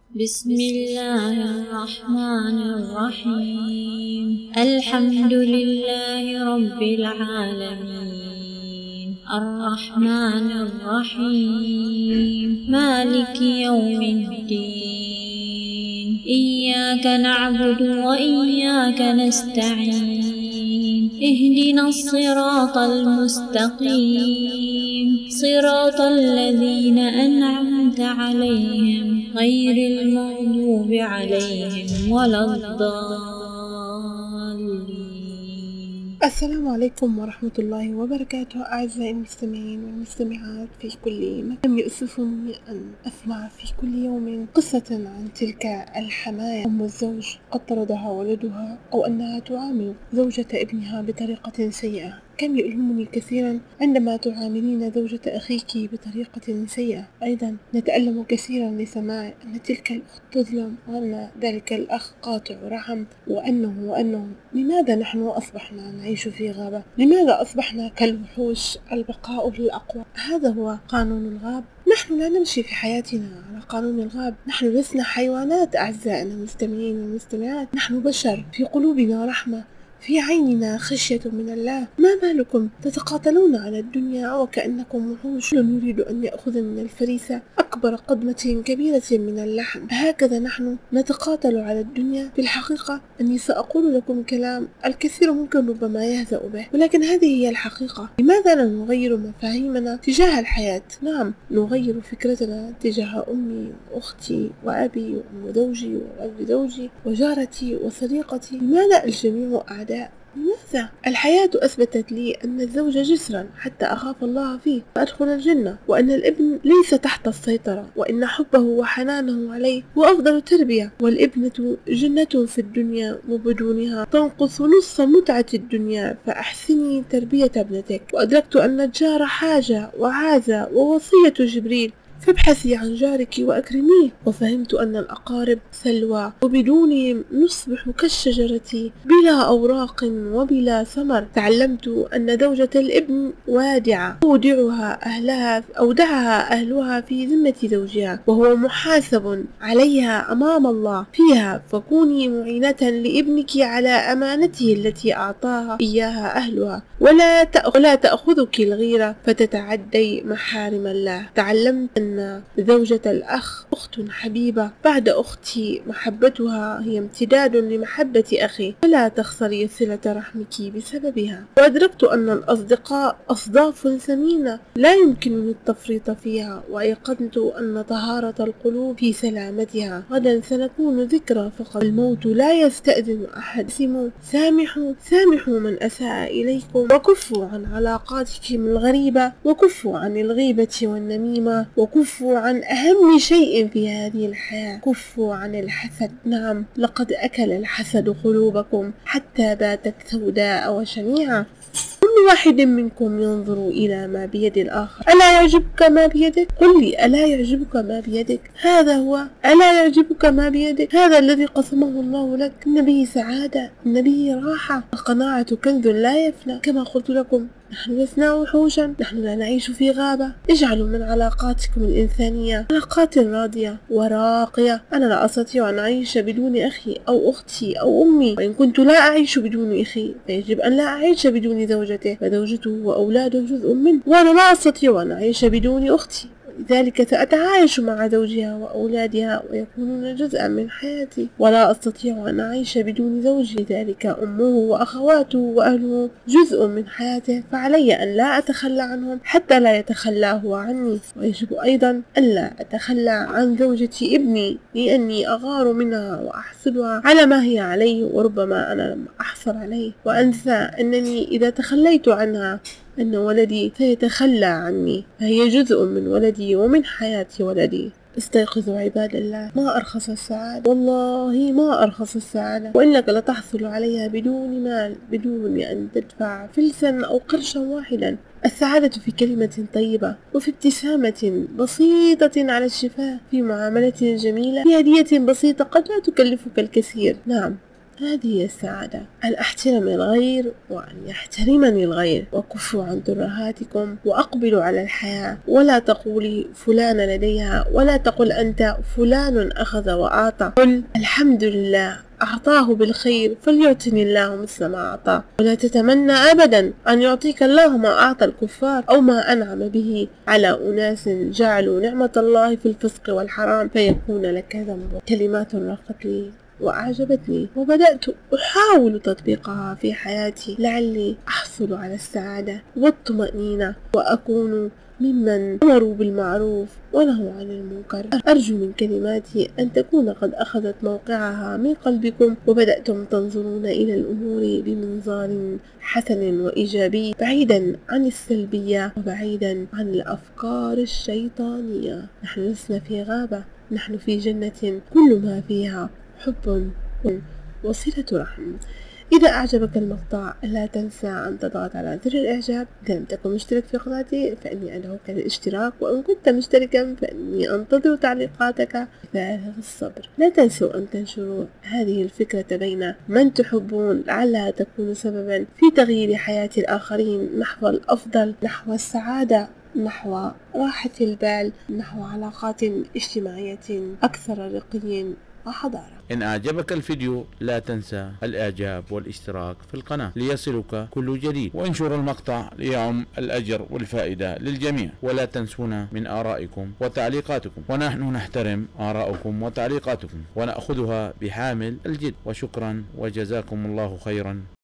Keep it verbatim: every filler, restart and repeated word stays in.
بسم الله الرحمن الرحيم. الحمد لله رب العالمين، الرحمن الرحيم، مالك يوم الدين. إياك نعبد وإياك نستعين، اهدنا الصراط المستقيم، صراط الذين أنعمت عليهم غير المغضوب عليهم ولا الضالين. السلام عليكم ورحمة الله وبركاته. أعزائي المستمعين والمستمعات في كل مكان، يؤسفني أن أسمع في كل يوم قصة عن تلك الحماية أم الزوج قد طردها ولدها، أو أنها تعامل زوجة ابنها بطريقة سيئة. كم يؤلمني كثيرا عندما تعاملين زوجة أخيك بطريقة سيئة. أيضا نتألم كثيرا لسماع أن تلك الأخت تظلم، وأن ذلك الأخ قاطع رحم، وأنه وأنه لماذا نحن أصبحنا نعيش في غابة؟ لماذا أصبحنا كالوحوش؟ البقاء للأقوى، هذا هو قانون الغاب. نحن لا نمشي في حياتنا على قانون الغاب، نحن لسنا حيوانات. أعزائنا المستمعين والمستمعات، نحن بشر، في قلوبنا رحمة، في عيننا خشية من الله. ما بالكم تتقاتلون على الدنيا وكأنكم وحوش يريد أن يأخذ من الفريسة أكبر قدمة كبيرة من اللحم. هكذا نحن نتقاتل على الدنيا. في الحقيقة أني سأقول لكم كلام الكثير ممكن ربما يهزأ به، ولكن هذه هي الحقيقة. لماذا لا نغير مفاهيمنا تجاه الحياة؟ نعم، نغير فكرتنا تجاه أمي وأختي وأبي وأم زوجي وأبي زوجي وجارتي وصديقتي. لماذا الجميع أعداء؟ لماذا؟ الحياة أثبتت لي أن الزوج جسرا حتى أخاف الله فيه وأدخل الجنة، وأن الابن ليس تحت السيطرة، وإن حبه وحنانه عليه هو أفضل تربية، والابنة جنة في الدنيا وبدونها تنقص نصف متعة الدنيا، فأحسني تربية ابنتك. وأدركت أن الجار حاجة وعازة ووصية جبريل، فابحثي عن جارك وأكرميه. وفهمت أن الأقارب سلوى، وبدونهم نصبح كالشجرة بلا أوراق وبلا ثمر. تعلمت أن زوجة الابن وادعة أودعها أهلها أودعها أهلها في ذمة زوجها، وهو محاسب عليها أمام الله فيها. فكوني معينة لابنك على أمانته التي أعطاها إياها أهلها، ولا ولا تأخذك الغيرة فتتعدي محارم الله. تعلمت أن زوجة الأخ أخت حبيبة بعد أختي، محبتها هي امتداد لمحبة أخي، فلا تخسري صلة رحمك بسببها. وأدركت أن الأصدقاء أصداف ثمينة لا يمكنني التفريط فيها، وأيقنت أن طهارة القلوب في سلامتها. غدا سنكون ذكرى فقط، الموت لا يستأذن أحد. سموا سامحوا سامحوا من أساء إليكم، وكفوا عن علاقاتكم الغريبة، وكفوا عن الغيبة والنميمة، وكفوا عن أهم شيء في هذه الحياة، كفوا عن الحسد. نعم، لقد أكل الحسد قلوبكم حتى باتت سوداء وشنيعة. كل واحد منكم ينظر إلى ما بيد الآخر. ألا يعجبك ما بيدك؟ قل لي، ألا يعجبك ما بيدك؟ هذا هو. ألا يعجبك ما بيدك؟ هذا الذي قسمه الله لك. إن به سعادة، إن به راحة. القناعة كنز لا يفنى. كما قلت لكم، نحن لسنا وحوشا، نحن لا نعيش في غابة. اجعلوا من علاقاتكم الإنسانية علاقات راضية وراقية. أنا لا أستطيع أن أعيش بدون أخي أو أختي أو أمي، وإن كنت لا أعيش بدون أخي فيجب أن لا أعيش بدون زوجته، فزوجته وأولاده جزء منه. وأنا لا أستطيع أن أعيش بدون أختي، لذلك سأتعايش مع زوجها وأولادها ويكونون جزءا من حياتي. ولا أستطيع أن أعيش بدون زوجي، لذلك أمه وأخواته وأهله جزء من حياته، فعلي أن لا أتخلى عنهم حتى لا يتخلى هو عني. ويجب أيضا أن لا أتخلى عن زوجة ابني، لأني أغار منها وأحسدها على ما هي عليه، وربما أنا لم أحصل عليه، وأنسى أنني إذا تخليت عنها أن ولدي سيتخلى عني، فهي جزء من ولدي ومن حياة ولدي. استيقظوا عباد الله، ما أرخص السعادة، والله ما أرخص السعادة، وإنك لتحصل عليها بدون مال، بدون أن تدفع فلسا أو قرشا واحدا. السعادة في كلمة طيبة، وفي ابتسامة بسيطة على الشفاه، في معاملة جميلة، في هدية بسيطة قد لا تكلفك الكثير. نعم، هذه هي السعادة، أن أحترم الغير وأن يحترمني الغير، وكفوا عن ترهاتكم وأقبلوا على الحياة. ولا تقولي فلان لديها، ولا تقل أنت فلان أخذ وأعطى، قل الحمد لله أعطاه بالخير فليعطني الله مثل ما أعطاه. ولا تتمنى أبدا أن يعطيك الله ما أعطى الكفار أو ما أنعم به على أناس جعلوا نعمة الله في الفسق والحرام فيكون لك ذنب. كلمات رقت لي وأعجبتني وبدأت أحاول تطبيقها في حياتي لعلي أحصل على السعادة والطمأنينة وأكون ممن أمروا بالمعروف ونهوا عن المنكر. أرجو من كلماتي أن تكون قد أخذت موقعها من قلبكم وبدأتم تنظرون إلى الأمور بمنظار حسن وإيجابي، بعيدا عن السلبية وبعيدا عن الأفكار الشيطانية. نحن لسنا في غابة، نحن في جنة كل ما فيها حب وصلة رحم. إذا أعجبك المقطع لا تنسى أن تضغط على زر الإعجاب. إذا لم تكن مشترك في قناتي فإني أدعوك للاشتراك، وإن كنت مشتركا فإني أنتظر تعليقاتك بفارغ الصبر. لا تنسوا أن تنشروا هذه الفكرة بين من تحبون لعلها تكون سببا في تغيير حياة الآخرين نحو الأفضل، نحو السعادة، نحو راحة البال، نحو علاقات اجتماعية أكثر رقي وحضارة. إن أعجبك الفيديو لا تنسى الإعجاب والاشتراك في القناة ليصلك كل جديد، وانشر المقطع ليعم الأجر والفائدة للجميع. ولا تنسونا من آرائكم وتعليقاتكم، ونحن نحترم آراءكم وتعليقاتكم ونأخذها بحامل الجد. وشكرا وجزاكم الله خيرا.